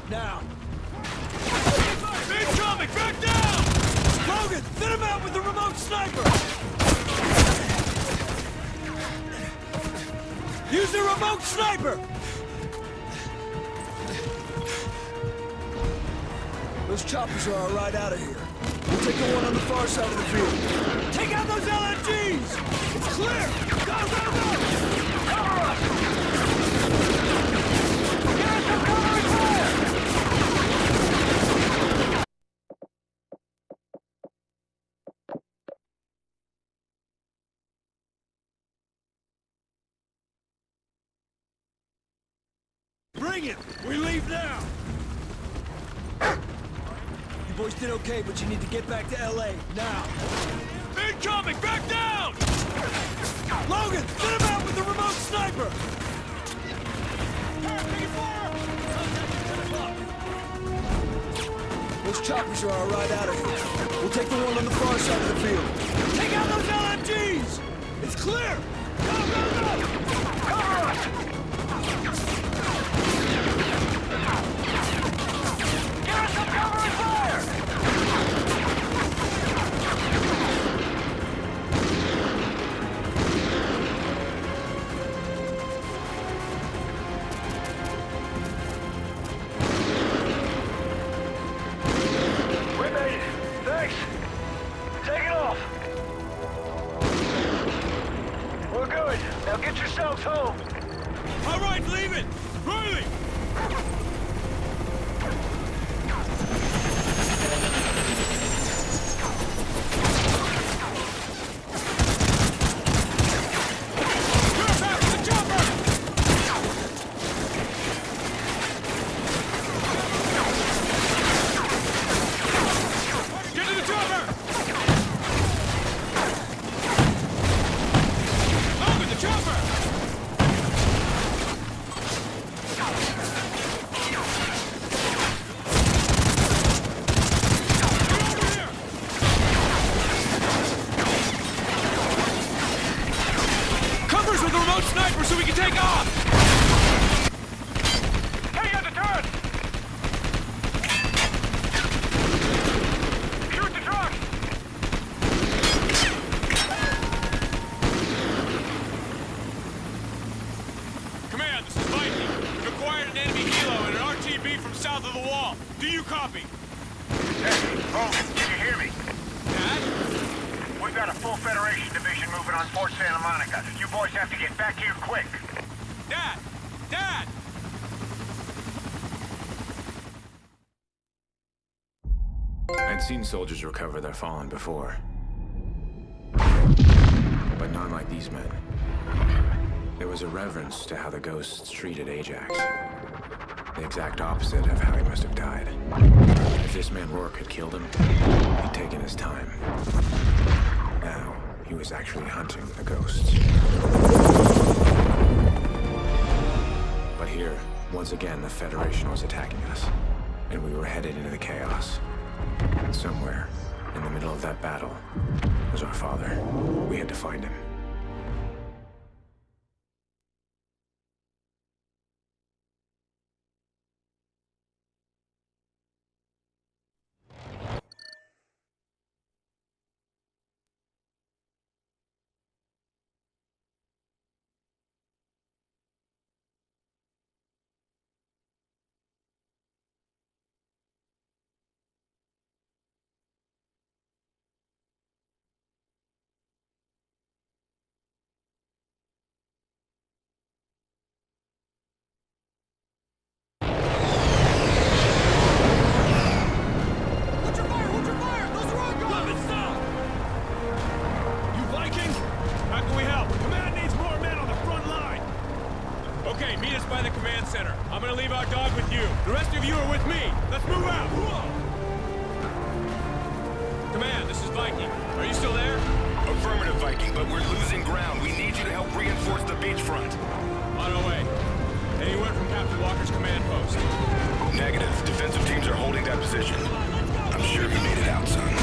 now! Incoming! Back down! Logan, thin him out with the remote sniper! Use the remote sniper! Those choppers are all right out of here. We'll take the one on the far side of the field. Take out those LMGs! It's clear! Go, go, go! Cover us! Get us some cover and fire! Bring it! We leave now! You boys did okay, but you need to get back to L.A. now. Incoming! Back down! Logan, get him out with the remote sniper! Those choppers are all right out of here. We'll take the one on the far side of the field. Take out those LMGs! It's clear! Go, go, go! Cover us! Give us some cover and fire! We made it. Thanks. Take it off. We're good. Now get yourselves home. All right, leave it! Riley! Sniper so we can take off! Take out the turret! Shoot the truck! Command, this is Viking. We've acquired an enemy helo and an RTB from south of the wall. Do you copy? Hey, Hogan, can you hear me? Dad? We've got a full Federation division moving on Fort Santa Monica. You boys have to get back here quick. Dad! Dad! I'd seen soldiers recover their fallen before. But not like these men. There was a reverence to how the ghosts treated Ajax. The exact opposite of how he must have died. If this man Rourke had killed him, he'd taken his time. Now, he was actually hunting the ghosts. But here, once again, the Federation was attacking us. And we were headed into the chaos. Somewhere, in the middle of that battle, was our father. We had to find him. Okay, meet us by the command center. I'm gonna leave our dog with you. The rest of you are with me. Let's move out. Command, this is Viking. Are you still there? Affirmative, Viking, but we're losing ground. We need you to help reinforce the beachfront. On our way. Any word from Captain Walker's command post? Negative. Defensive teams are holding that position. I'm sure you made it out, son.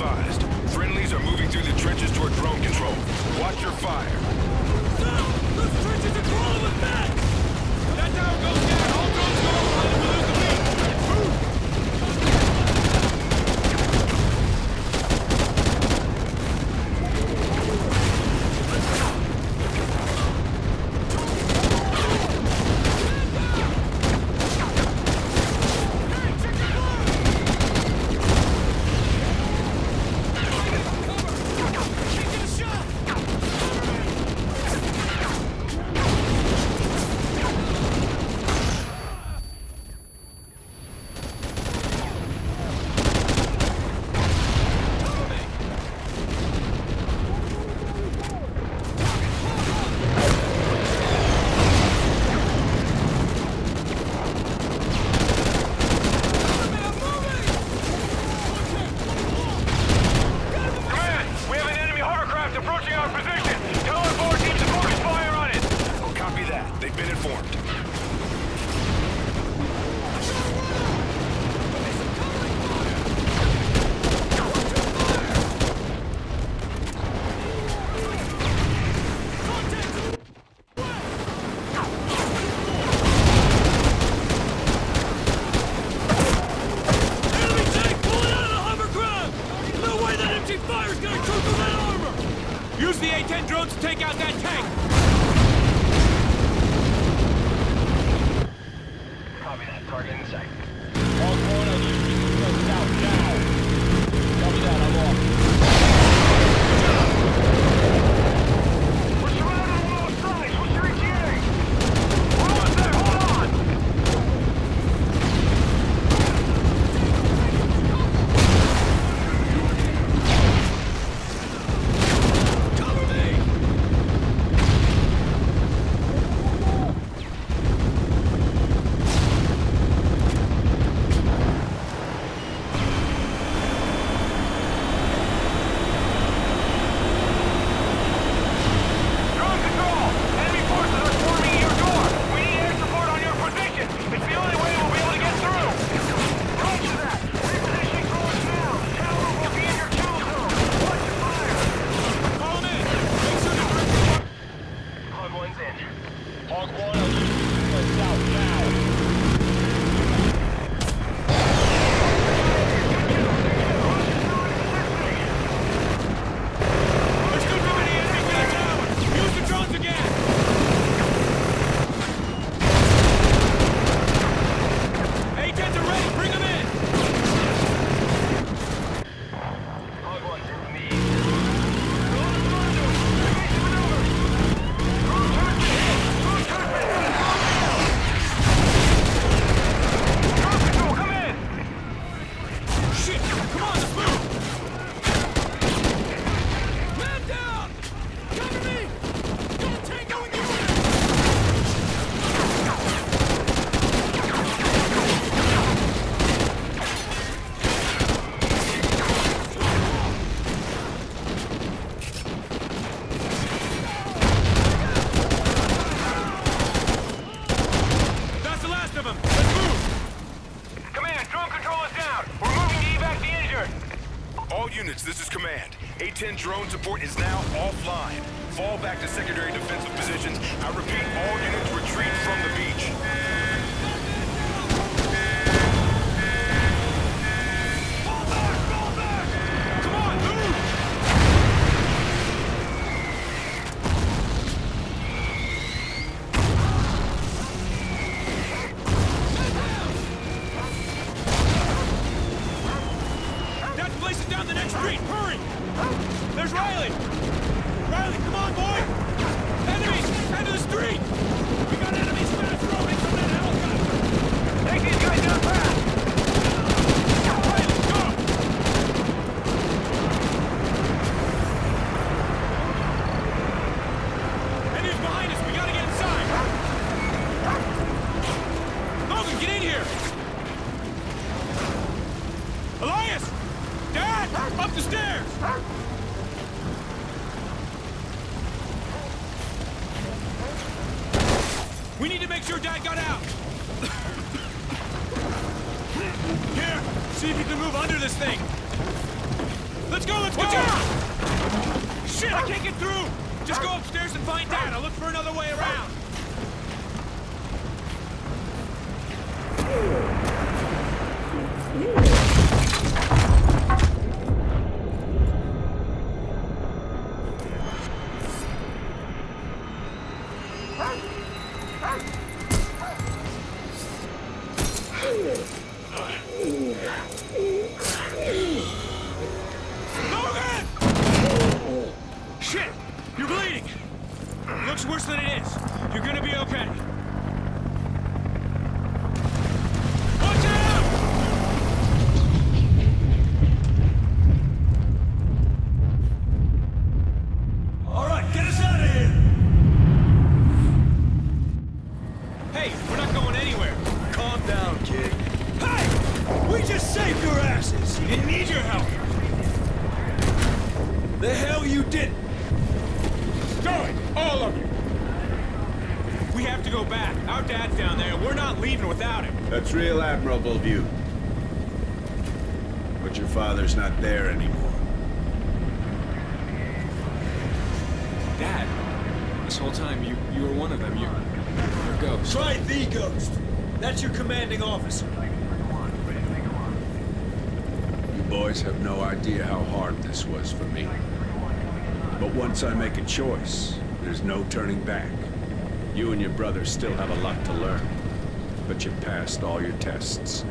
advised. Friendlies are moving through the trenches toward drone control. Watch your fire. Those trenches are crawling with men! That tower goes down. All drones go offline if we lose the beat. Move! Use the A-10 drones to take out that tank! Copy that. Target in sight. All going on you. Go south now. Copy that. I'm off. We're surrounded on all sides. What's your ETA? We're almost there. Hold on! Cover me! Drone control! Enemy forces are swarming at your door! We need air support on your position! It's the only way we'll be able to get through! Roger that! Repositioning drones now! The tower will be in your kill zone! Watch your fire! Call them in. Make sure to direct your... Hog one's in. Hog 1 on you. Go south now. There's still too many enemies in the tower. Use the drones again. A-10s are ready. Bring them in. Hog one's in from the east. Drone control, come in! Shit. Come on, let's move. Man down! Cover me! Don't tango in the order! That's the last of them. Let's move. Command, drone control is down! We're moving to evac the injured! All units, this is command. A-10 drone support is now offline. Fall back to secondary defensive positions. I repeat, all units retreat from the beach. Fall back. Fall back. Come on, move. That place is down the next street. Hurry. There's Riley. Riley, come on, boy. Enemies, end of the street. We got enemies fast rolling from that helicopter. Take these guys down fast! Riley, go. Enemies behind us. We gotta get inside. Logan, get in here. Elias! Dad! Up the stairs! We need to make sure Dad got out! Here! See if you can move under this thing! Let's go, let's go! Shit, I can't get through! Just go upstairs and find Dad. I'll look for another way around. Logan! Shit! You're bleeding! Looks worse than it is. You're gonna be okay. Watch out! All right, get us out of here! Hey, we're not going anywhere. Calm down, kid. Hey! We just saved your asses! We didn't need your help. The hell you didn't! Go it! All of you! We have to go back. Our dad's down there. We're not leaving without him. That's real admirable of you. But your father's not there anymore. Dad, this whole time you were one of them. You're a ghost. Try the Ghost. That's your commanding officer. You boys have no idea how hard this was for me. But once I make a choice, there's no turning back. You and your brother still have a lot to learn, but you passed all your tests.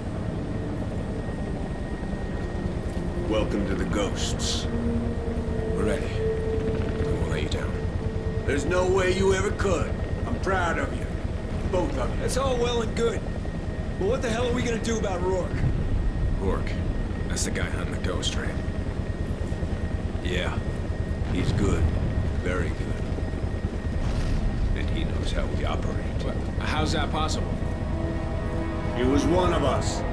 Welcome to the Ghosts. We're ready. We won't let you down. There's no way you ever could. I'm proud of you. Both of you. That's all well and good. But what the hell are we gonna do about Rourke? Rourke. That's the guy hunting the ghost, right? Yeah, he's good. Very good. And he knows how we operate. What? How's that possible? He was one of us.